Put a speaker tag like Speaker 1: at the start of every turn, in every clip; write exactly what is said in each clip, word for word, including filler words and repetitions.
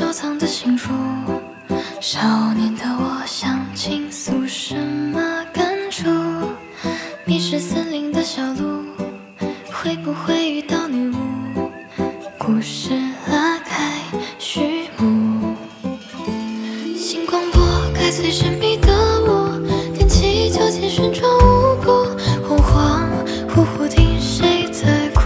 Speaker 1: 收藏的幸福。少年的我想倾诉什么感触？迷失森林的小路，会不会遇到女巫？故事拉开序幕，新广播该最神秘的我，踮起脚尖旋转舞步，恍恍惚惚听谁在哭？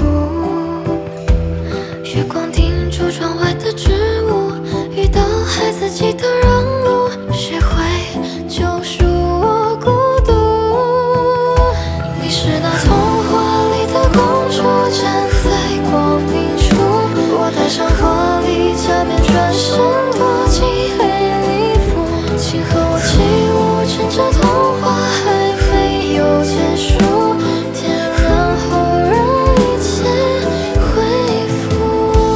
Speaker 1: 月光映出窗外的植物，遇到孩子记得让路，谁会救赎我孤独？你是那童话里的公主，站在光明处，我戴上华丽假面，转身躲进黑礼服。请和我起舞，趁着童话还没有结束，天亮后让一切恢复。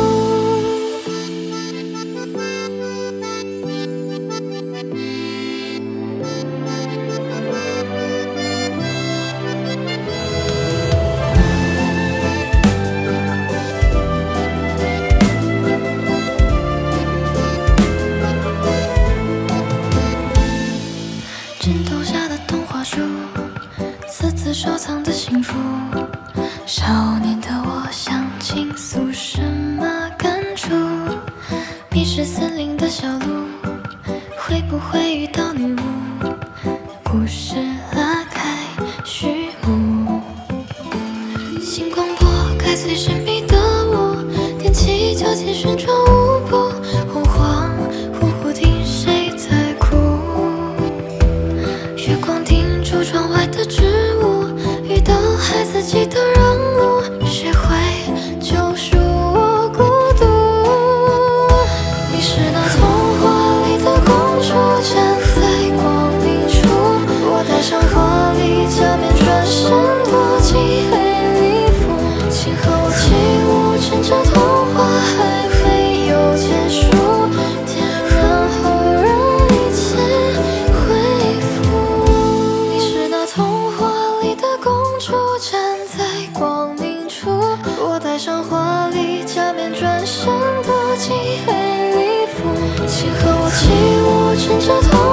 Speaker 1: 枕头下的童话书，私自收藏的幸福。少年的我想倾诉什么感触？迷失森林的小路，会不会遇到女巫？故事拉开序幕，新广播该最神秘的我，踮起脚尖旋转舞步，恍恍惚惚听谁在哭？月光映出窗外的植物，遇到孩子记得让路，谁会救赎我孤独？你是那童话里的公主，站在光明处，我戴上华丽假面，转身躲进黑礼服。请和我起舞，趁着童话还没有结束，天亮后让一切恢复。你是那童话里的公主，站在光明处，我戴上华丽假面，转身躲进黑礼服。请和我起舞，趁着童